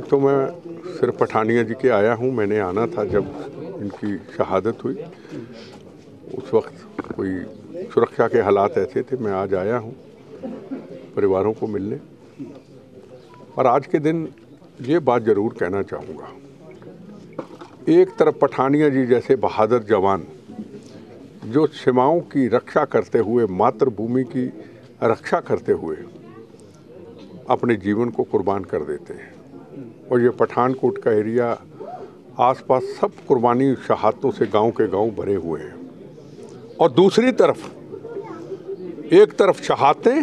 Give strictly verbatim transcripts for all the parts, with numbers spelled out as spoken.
तो मैं सिर्फ पठानिया जी के आया हूँ। मैंने आना था जब इनकी शहादत हुई, उस वक्त कोई सुरक्षा के हालात ऐसे थे। मैं आज आया हूँ परिवारों को मिलने, और आज के दिन ये बात ज़रूर कहना चाहूँगा। एक तरफ पठानिया जी जैसे बहादुर जवान जो सीमाओं की रक्षा करते हुए, मातृभूमि की रक्षा करते हुए अपने जीवन को कुर्बान कर देते हैं, और ये पठानकोट का एरिया आसपास सब कुर्बानी शहादतों से गांव के गांव भरे हुए हैं। और दूसरी तरफ एक तरफ शहादतें,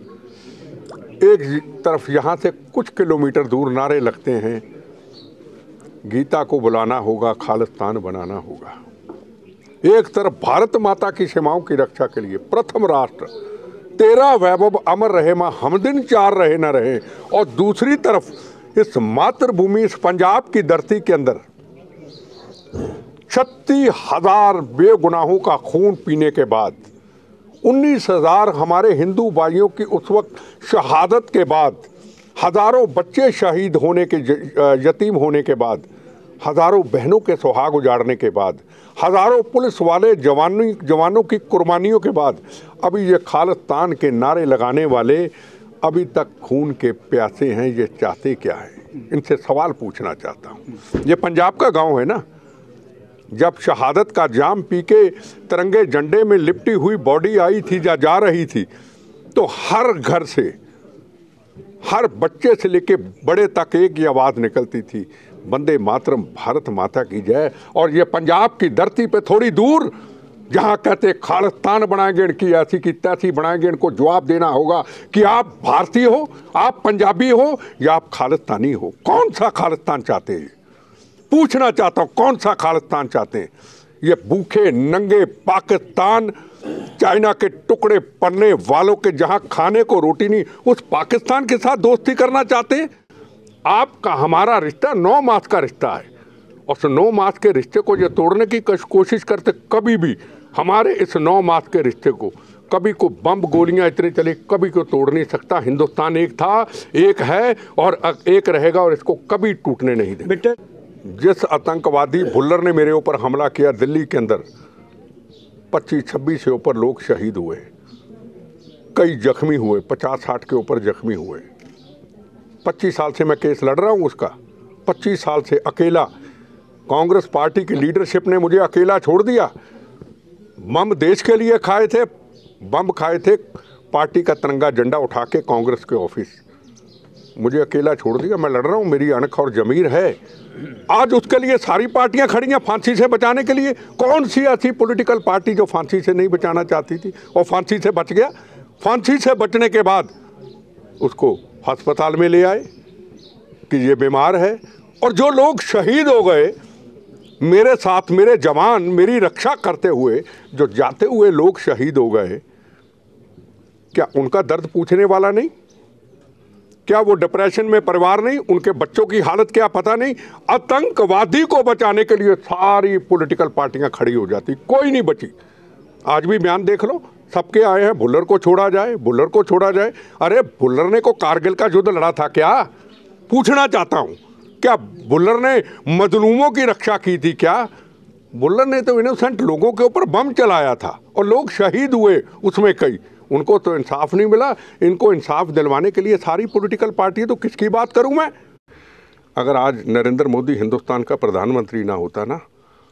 एक तरफ यहाँ से कुछ किलोमीटर दूर नारे लगते हैं, गीता को बुलाना होगा, खालिस्तान बनाना होगा। एक तरफ भारत माता की सीमाओं की रक्षा के लिए प्रथम राष्ट्र, तेरा वैभव अमर रहे माँ हम दिन चार रहे न रहे, और दूसरी तरफ इस मातृभूमि, इस पंजाब की धरती के अंदर छत्तीस हजार बेगुनाहों का खून पीने के बाद, उन्नीस हजार हमारे हिंदू भाइयों की उस वक्त शहादत के बाद, हजारों बच्चे शहीद होने के, यतीम होने के बाद, हजारों बहनों के सुहाग उजाड़ने के बाद, हजारों पुलिस वाले जवानों जवानों की कुर्बानियों के बाद, अभी ये खालिस्तान के नारे लगाने वाले अभी तक खून के प्यासे हैं। ये चाहते क्या है? इनसे सवाल पूछना चाहता हूँ। ये पंजाब का गांव है ना, जब शहादत का जाम पी के तिरंगे झंडे में लिपटी हुई बॉडी आई थी या जा रही थी, तो हर घर से, हर बच्चे से लेके बड़े तक एक ही आवाज़ निकलती थी, वंदे मातरम, भारत माता की जय। और ये पंजाब की धरती पे थोड़ी दूर जहाँ कहते खालिस्तान बनाएंगे, इनकी ऐसी की तैसी बनाएंगे, इनको जवाब देना होगा कि आप भारतीय हो, आप पंजाबी हो, या आप खालिस्तानी हो। कौन सा खालिस्तान चाहते हैं? पूछना चाहता हूँ, कौन सा खालिस्तान चाहते हैं? ये भूखे नंगे पाकिस्तान, चाइना के टुकड़े पड़ने वालों के जहाँ खाने को रोटी नहीं, उस पाकिस्तान के साथ दोस्ती करना चाहते हैं? आपका हमारा रिश्ता नौ मास का रिश्ता है, और उस नौ मास के रिश्ते को ये तोड़ने की कोशिश करते, कभी भी हमारे इस नौ मास के रिश्ते को कभी को बम गोलियां इतनी चली, कभी को तोड़ नहीं सकता। हिंदुस्तान एक था, एक है और एक रहेगा, और इसको कभी टूटने नहीं देंगे। बेटा, जिस आतंकवादी भुल्लर ने मेरे ऊपर हमला किया दिल्ली के अंदर, पच्चीस छब्बीस से ऊपर लोग शहीद हुए, कई जख्मी हुए, पचास साठ के ऊपर जख्मी हुए। पच्चीस साल से मैं केस लड़ रहा हूँ उसका, पच्चीस साल से अकेला। कांग्रेस पार्टी की लीडरशिप ने मुझे अकेला छोड़ दिया। बम देश के लिए खाए थे, बम खाए थे पार्टी का तिरंगा झंडा उठा के कांग्रेस के ऑफिस, मुझे अकेला छोड़ दिया। मैं लड़ रहा हूँ, मेरी अणख और जमीर है। आज उसके लिए सारी पार्टियां खड़ी हैं फांसी से बचाने के लिए। कौन सी ऐसी पॉलिटिकल पार्टी जो फांसी से नहीं बचाना चाहती थी और फांसी से बच गया? फांसी से बचने के बाद उसको अस्पताल में ले आए कि ये बीमार है। और जो लोग शहीद हो गए मेरे साथ, मेरे जवान, मेरी रक्षा करते हुए जो जाते हुए लोग शहीद हो गए, क्या उनका दर्द पूछने वाला नहीं? क्या वो डिप्रेशन में परिवार नहीं? उनके बच्चों की हालत क्या पता नहीं? आतंकवादी को बचाने के लिए सारी पॉलिटिकल पार्टियां खड़ी हो जाती, कोई नहीं बची। आज भी बयान देख लो, सबके आए हैं, भुल्लर को छोड़ा जाए, भुल्लर को छोड़ा जाए। अरे भुल्लर ने को कारगिल का युद्ध लड़ा था क्या? पूछना चाहता हूं, क्या भुल्लर ने मजलूमों की रक्षा की थी क्या? भुल्लर ने तो इनोसेंट लोगों के ऊपर बम चलाया था और लोग शहीद हुए उसमें कई। उनको तो इंसाफ नहीं मिला। इनको इंसाफ दिलवाने के लिए सारी पॉलिटिकल पार्टी, तो किसकी बात करूं मैं? अगर आज नरेंद्र मोदी हिंदुस्तान का प्रधानमंत्री ना होता ना,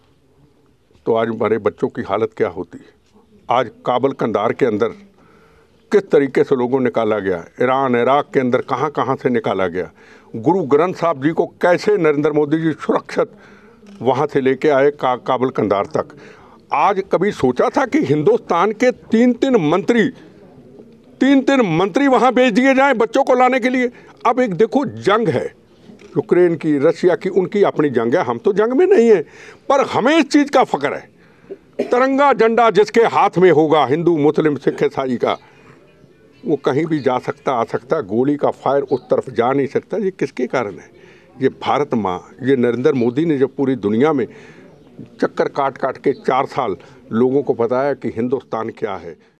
तो आज हमारे बच्चों की हालत क्या होती? आज काबुल कंधार के अंदर किस तरीके से लोगों निकाला गया, ईरान इराक के अंदर कहां कहां से निकाला गया, गुरु ग्रंथ साहब जी को कैसे नरेंद्र मोदी जी सुरक्षित वहां से लेके आए का, काबुल कंधार तक। आज कभी सोचा था कि हिंदुस्तान के तीन तीन मंत्री तीन तीन मंत्री वहां भेज दिए जाएं बच्चों को लाने के लिए? अब एक देखो जंग है, यूक्रेन की, रशिया की, उनकी अपनी जंग है, हम तो जंग में नहीं है, पर हमें इस चीज़ का फ़ख्र है, तिरंगा झंडा जिसके हाथ में होगा, हिंदू मुस्लिम सिख ईसाई का, वो कहीं भी जा सकता, आ सकता, गोली का फायर उस तरफ जा नहीं सकता। ये किसके कारण है? ये भारत माँ, ये नरेंद्र मोदी ने जब पूरी दुनिया में चक्कर काट काट के चार साल लोगों को बताया कि हिंदुस्तान क्या है।